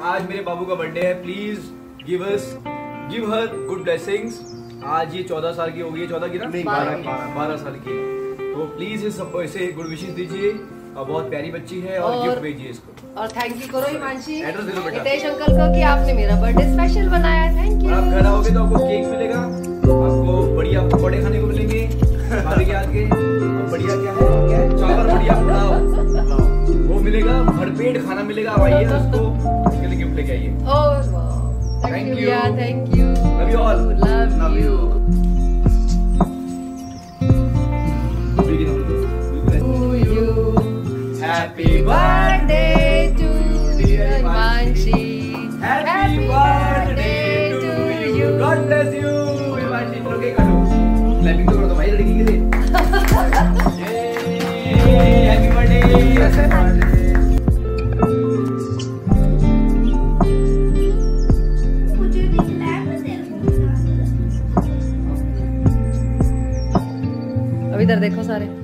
आज मेरे बाबू का बर्थडे है, please give her good blessings. आज ये 14 साल की हो गई है, 14 की ना 12 साल की, तो प्लीज इसे गुड विशेष दीजिए। और बहुत प्यारी बच्ची है और गिफ्ट भेजिए इसको। और थैंक यू करो हिमांशी एड्रेस दे दो बेटा हितेश अंकल को कि आपने मेरा बर्थडे स्पेशल बनाया। Thank you. आप घर आओगे तो आपको केक मिलेगा, आपको बढ़िया पकौड़े खाने को मिलेंगे भाभी के हाथ के, बढ़िया क्या है चावल बढ़िया पुलाव वो मिलेगा, भरपेट खाना मिलेगा। आप आइए उसको उसके लिए गिफ्ट लेके आइए। थैंक यू यार, thank you. Love you all, love you. Happy birthday to dear Himanshi. Happy birthday to you. God bless you. Himanshi चलो केक काटो, क्लैपिंग तो करो तो भाई लड़की के लिए। Happy birthday. अब इधर देखो सारे।